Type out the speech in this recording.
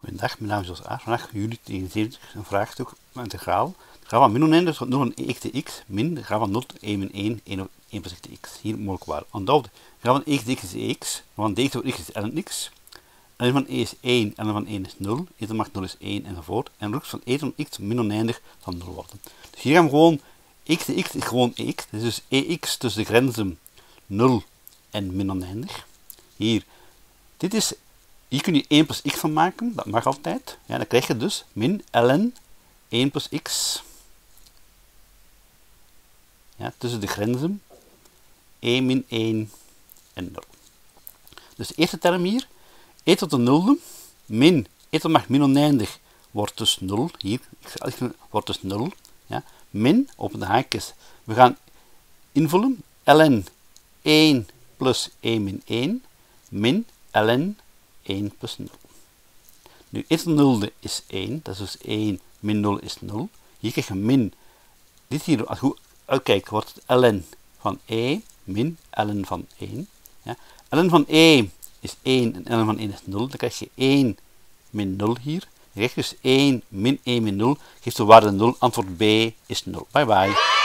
Goedendag, mijn naam is Jos Aars. Vandaag unit 79 een vraagstuk integraal. De graaf van min oneindig tot 0 van x dx min de graaf van 0 tot 1 min 1, 1 plus x dx. Hier mogelijk waar. Onthoud, de graaf van x dx is x, van dx over x is ln x. Ln van e is 1, ln van 1 is 0, e tot macht 0 is 1 enzovoort. En de van e tot x min oneindig van 0 worden. Dus hier gaan we gewoon, x dx is gewoon x, dit is dus ex tussen de grenzen 0 en min oneindig. Hier, dit is, hier kun je 1 plus x van maken, dat mag altijd. Ja, dan krijg je dus min ln 1 plus x. Ja, tussen de grenzen 1 min 1 en 0. Dus de eerste term hier, e tot de nulde, min e tot macht min oneindig wordt dus 0. Hier, wordt dus 0. Ja, min, open de haakjes, we gaan invullen, ln 1 plus 1 min 1, min ln 1 plus 0. Nu, e tot de nulde is 1, dat is dus 1 min 0 is 0. Hier krijg je min, dit hier, als je goed uitkijkt, wordt het ln van e min ln van 1. Ja. Ln van e is 1 en ln van 1 is 0. Dan krijg je 1 min 0 hier. Dan krijg je dus 1 min 1 min 0, geeft de waarde 0. Antwoord B is 0. Bye bye.